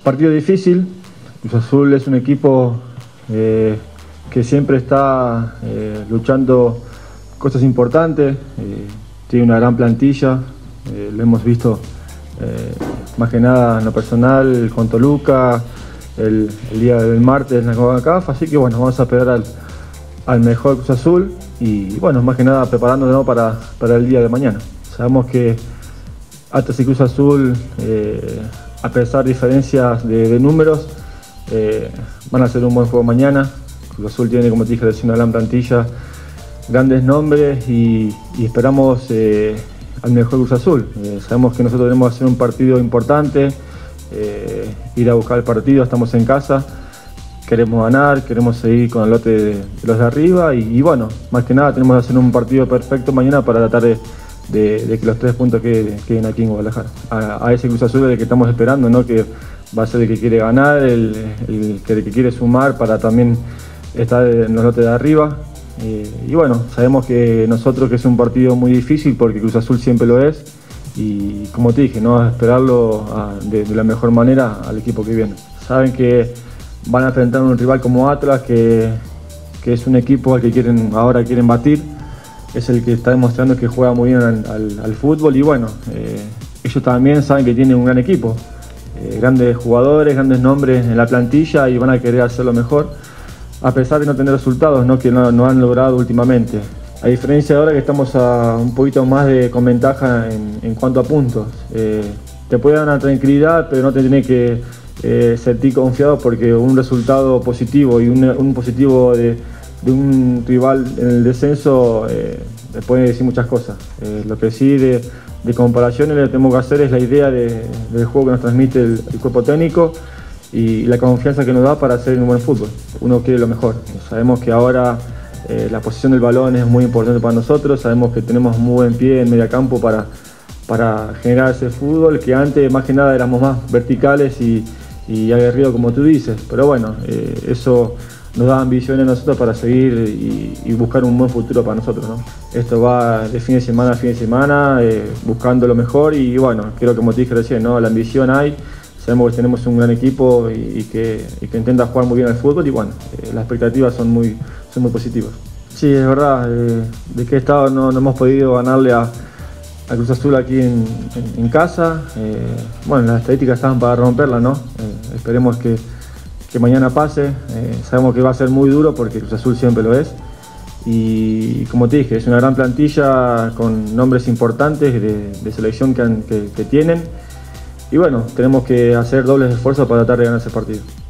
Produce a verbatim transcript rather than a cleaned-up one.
Partido difícil. Cruz Azul es un equipo eh, que siempre está eh, luchando cosas importantes, eh, tiene una gran plantilla, eh, lo hemos visto eh, más que nada en lo personal con Toluca, el, el día del martes en la CONCACAF, así que bueno, vamos a esperar al, al mejor Cruz Azul y bueno, más que nada preparándonos para, para el día de mañana. Sabemos que Atlas y Cruz Azul, eh, a pesar de diferencias de, de números, eh, van a hacer un buen juego mañana. Cruz Azul tiene, como te dije, una gran plantilla, grandes nombres y, y esperamos eh, al mejor Cruz Azul. Eh, sabemos que nosotros tenemos que hacer un partido importante, eh, ir a buscar el partido, estamos en casa, queremos ganar, queremos seguir con el lote de, de los de arriba y, y bueno, más que nada tenemos que hacer un partido perfecto mañana para tratar de De, de que los tres puntos queden, queden aquí en Guadalajara. A, a ese Cruz Azul es el que estamos esperando, ¿no? Que va a ser el que quiere ganar, el, el, que, el que quiere sumar para también estar en los lotes de arriba. Eh, y bueno, sabemos que nosotros que es un partido muy difícil porque Cruz Azul siempre lo es. Y como te dije, ¿no? Esperarlo a, de, de la mejor manera al equipo que viene. Saben que van a enfrentar a un rival como Atlas, que, que es un equipo al que quieren, ahora quieren batir. Es el que está demostrando que juega muy bien al, al, al fútbol y bueno, eh, ellos también saben que tienen un gran equipo, eh, grandes jugadores, grandes nombres en la plantilla y van a querer hacerlo mejor, a pesar de no tener resultados, ¿no? que no, no han logrado últimamente. A diferencia de ahora que estamos a un poquito más de, con ventaja en, en cuanto a puntos. Eh, te puede dar una tranquilidad, pero no te tiene que eh, sentir confiado porque un resultado positivo y un, un positivo de de un rival en el descenso eh, le pueden decir muchas cosas. Eh, lo que sí de, de comparaciones lo que tenemos que hacer es la idea de, del juego que nos transmite el, el cuerpo técnico y la confianza que nos da para hacer un buen fútbol. Uno quiere lo mejor. Sabemos que ahora eh, la posición del balón es muy importante para nosotros, sabemos que tenemos muy buen pie en medio campo para, para generar ese fútbol, que antes más que nada éramos más verticales y, y aguerridos como tú dices, pero bueno, eh, eso nos da ambiciones a nosotros para seguir y, y buscar un buen futuro para nosotros, ¿no? Esto va de fin de semana a fin de semana, eh, buscando lo mejor y bueno, creo que como te dije recién, ¿no? La ambición hay, sabemos que tenemos un gran equipo y, y, que, y que intenta jugar muy bien al fútbol y bueno, eh, las expectativas son muy, son muy positivas. Sí, es verdad, eh, de qué estado no, no hemos podido ganarle a, a Cruz Azul aquí en, en, en casa, eh, bueno, las estadísticas estaban para romperla, ¿no? Eh, esperemos que que mañana pase, eh, sabemos que va a ser muy duro porque Cruz Azul siempre lo es y como te dije, es una gran plantilla con nombres importantes de, de selección que, han, que, que tienen y bueno, tenemos que hacer dobles esfuerzos para tratar de ganar ese partido.